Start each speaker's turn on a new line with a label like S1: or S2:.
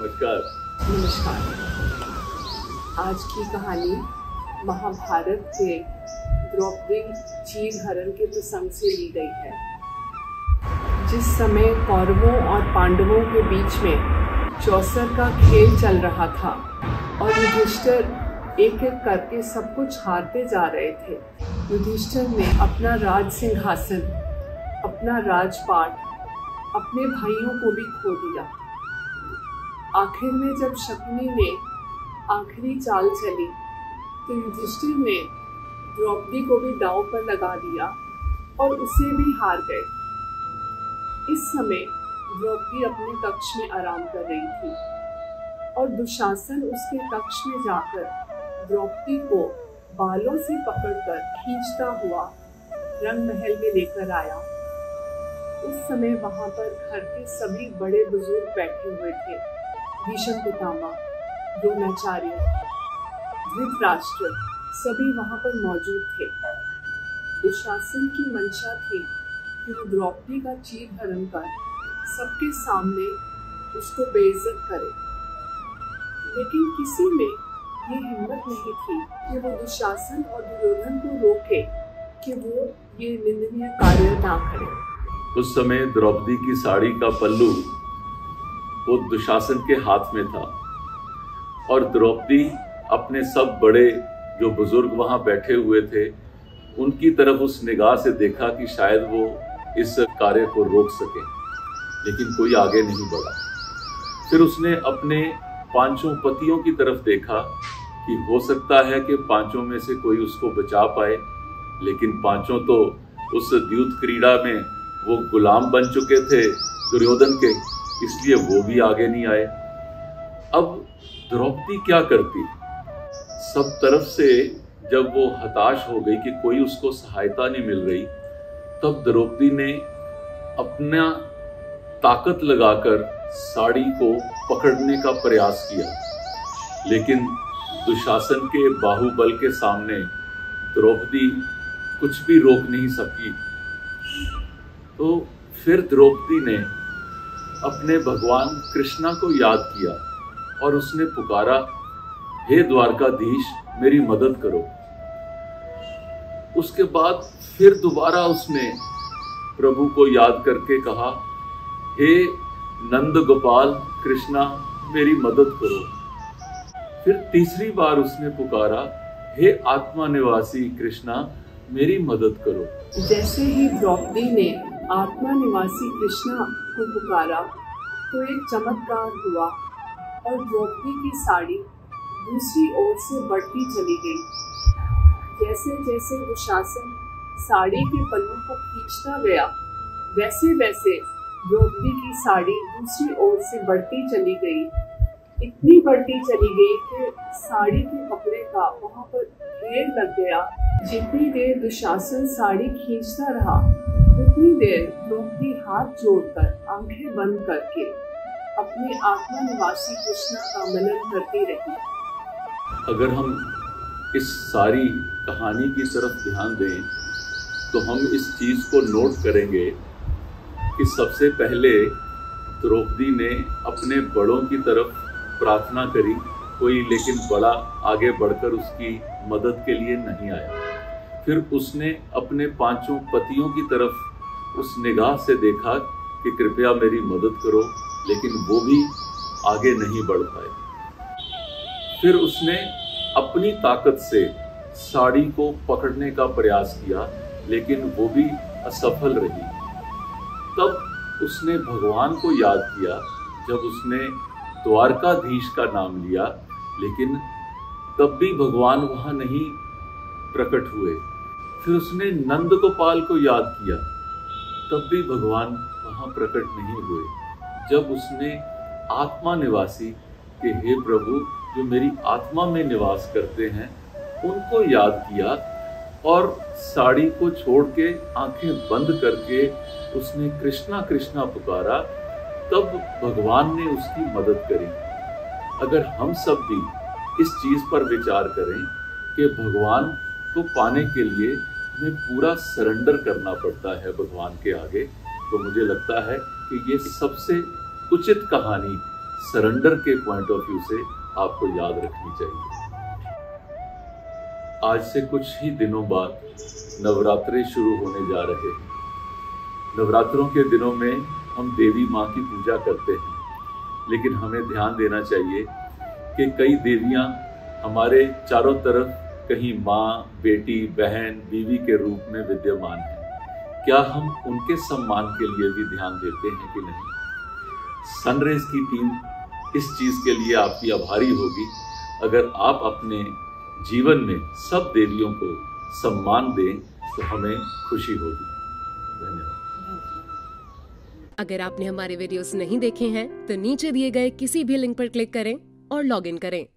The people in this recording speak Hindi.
S1: नमस्कार।
S2: नमस्कार। आज की कहानी महाभारत के द्रौपदी चीरहरण के प्रसंग से ली गई है। जिस समय कौरवों और पांडवों के बीच में चौसर का खेल चल रहा था और युधिष्ठिर एक एक करके सब कुछ हारते जा रहे थे, युधिष्ठिर ने अपना राज सिंहासन, अपना राजपाट, अपने भाइयों को भी खो दिया। आखिर में जब शकुनी ने आखिरी चाल चली तो युधिष्ठिर ने द्रौपदी को भी दांव पर लगा दिया और उसे भी हार गए। इस समय द्रौपदी अपने कक्ष में आराम कर रही थी और दुशासन उसके कक्ष में जाकर द्रौपदी को बालों से पकड़कर खींचता हुआ रंग महल में लेकर आया। उस समय वहां पर घर के सभी बड़े बुजुर्ग बैठे हुए थे। भीष्म पितामह, द्रोणाचार्य, धृतराष्ट्र सभी वहां पर मौजूद थे। दुशासन की मंशा थी कि वो द्रौपदी का चीरहरण कर सबके सामने उसको बेइज्जत करे, लेकिन किसी में ये हिम्मत नहीं थी कि वो दुशासन और दुर्योधन को रोके कि वो ये निंदनीय कार्य ना करे।
S1: उस समय द्रौपदी की साड़ी का पल्लू वो दुशासन के हाथ में था और द्रौपदी अपने सब बड़े जो बुजुर्ग वहां बैठे हुए थे उनकी तरफ उस निगाह से देखा कि शायद वो इस कार्य को रोक सके, लेकिन कोई आगे नहीं बढ़ा। फिर उसने अपने पांचों पतियों की तरफ देखा कि हो सकता है कि पांचों में से कोई उसको बचा पाए, लेकिन पांचों तो उस द्यूत क्रीड़ा में वो गुलाम बन चुके थे दुर्योधन के, इसलिए वो भी आगे नहीं आए। अब द्रौपदी क्या करती? सब तरफ से जब वो हताश हो गई कि कोई उसको सहायता नहीं मिल रही, तब द्रौपदी ने अपना ताकत लगाकर साड़ी को पकड़ने का प्रयास किया, लेकिन दुशासन के बाहुबल के सामने द्रौपदी कुछ भी रोक नहीं सकी। तो फिर द्रौपदी ने अपने भगवान कृष्णा को याद किया और उसने पुकारा, हे द्वारकाधीश मेरी मदद करो। उसके बाद फिर दोबारा उसने प्रभु को याद करके कहा, हे नंद गोपाल कृष्णा मेरी मदद करो। फिर तीसरी बार उसने पुकारा, हे आत्मा निवासी कृष्णा मेरी मदद करो।
S2: जैसे ही द्रौपदी ने आत्मा निवासी कृष्णा को पुकारा तो एक चमत्कार हुआ और द्रौपदी की साड़ी दूसरी ओर से बढ़ती चली गई। जैसे जैसे दुशासन साड़ी के पल्लू को खींचता गया, वैसे वैसे द्रौपदी की साड़ी दूसरी ओर से बढ़ती चली गई। इतनी बढ़ती चली गई कि साड़ी के कपड़े का वहां पर ढेर लग गया। जितनी देर दुशासन साड़ी खींचता रहा, उतनी देर द्रौपदी हाथ जोड़कर आंखें बंद करके अपने आत्मा निवासी कृष्णा का मनन करती रही।
S1: अगर हम इस सारी कहानी की तरफ ध्यान दें तो हम इस चीज को नोट करेंगे कि सबसे पहले द्रौपदी ने अपने बड़ों की तरफ प्रार्थना करी, कोई लेकिन बड़ा आगे बढ़कर उसकी मदद के लिए नहीं आया। फिर उसने अपने पांचों पतियों की तरफ उस निगाह से देखा कि कृपया मेरी मदद करो, लेकिन वो भी आगे नहीं बढ़ पाए। फिर उसने अपनी ताकत से साड़ी को पकड़ने का प्रयास किया, लेकिन वो भी असफल रही। तब उसने भगवान को याद किया जब उसने द्वारकाधीश का नाम लिया, लेकिन तब भी भगवान वहां नहीं प्रकट हुए। फिर उसने नंद गोपाल को याद किया, तब भी भगवान वहां प्रकट नहीं हुए। जब उसने आत्मा निवासी के हे प्रभु जो मेरी आत्मा में निवास करते हैं उनको याद किया और साड़ी को छोड़ के आंखें बंद करके उसने कृष्णा कृष्णा पुकारा, तब भगवान ने उसकी मदद करी। अगर हम सब भी इस चीज पर विचार करें कि भगवान को पाने के लिए हमें पूरा सरेंडर करना पड़ता है भगवान के आगे, तो मुझे लगता है कि ये सबसे उचित कहानी, सरेंडर के पॉइंट ऑफ व्यू से आपको याद रखनी चाहिए। आज से कुछ ही दिनों बाद नवरात्रे शुरू होने जा रहे हैं। नवरात्रों के दिनों में हम देवी माँ की पूजा करते हैं, लेकिन हमें ध्यान देना चाहिए कि कई देवियाँ हमारे चारों तरफ कहीं माँ, बेटी, बहन, बीवी के रूप में विद्यमान हैं। क्या हम उनके सम्मान के लिए भी ध्यान देते हैं कि नहीं? सनरेज की टीम इस चीज के लिए आपकी आभारी होगी अगर आप अपने जीवन में सब देवियों को सम्मान दें तो हमें खुशी होगी। धन्यवाद।
S3: अगर आपने हमारे वीडियोस नहीं देखे हैं तो नीचे दिए गए किसी भी लिंक पर क्लिक करें और लॉग इन करें।